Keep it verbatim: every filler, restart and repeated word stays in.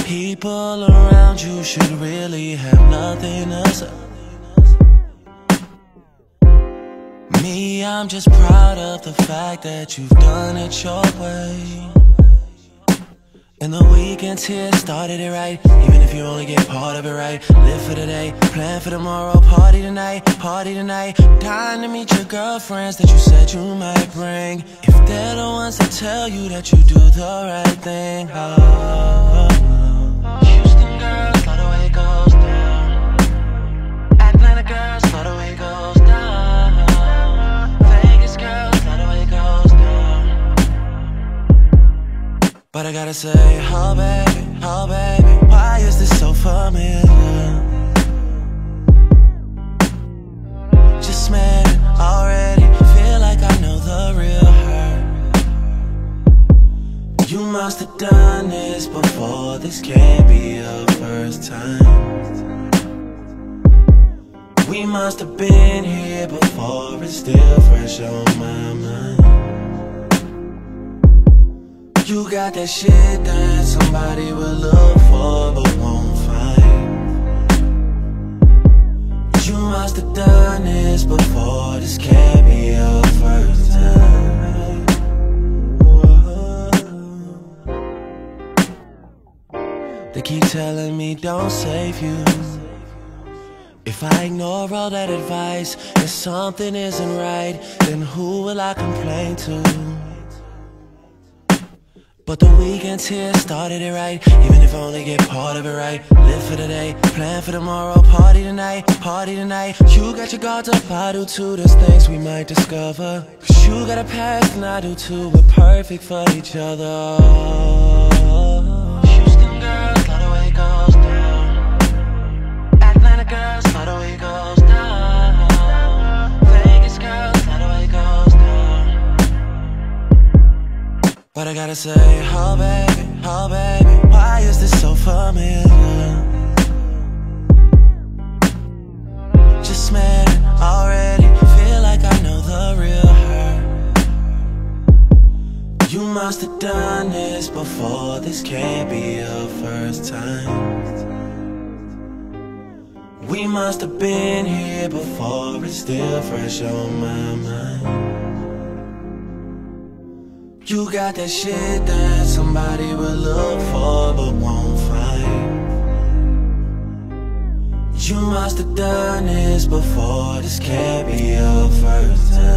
People around you should really have nothing to say. Me, I'm just proud of the fact that you've done it your way. And the weekend's here, started it right. Even if you only get part of it right. Live for today, plan for tomorrow. Party tonight, party tonight. Dying to meet your girlfriends that you said you might bring. If they're the ones that tell you that you do the right thing. Oh, Houston girls, love the way it goes down. Atlanta girls, love the way it goes down. Vegas girls, love the way it goes down. But I gotta say, oh baby, oh baby, why is this so familiar? Just met it already, feel like I know the real her. You must have done this before, this can't be your first time. We must have been here before, it's still fresh on my mind. You got that shit that somebody will look for but won't find. You must have done this before, this can't be your first time. They keep telling me don't save you. If I ignore all that advice and something isn't right, then who will I complain to? But the weekend's here, started it right. Even if I only get part of it right. Live for today, plan for tomorrow. Party tonight, party tonight. You got your guards up, I do too. There's things we might discover. Cause you got a past and I do too. We're perfect for each other. Houston girls, love the way it goes down. Atlanta girls, love the way it goes down. Vegas girls, love the way it goes down. But I gotta say, oh baby, oh baby, why is this so familiar? Just met it already, feel like I know the real her. You must have done this before, this can't be your first time. We must have been here before, it's still fresh on my mind. You got that shit that somebody will look for but won't find. You must have done this before, this can't be your first time.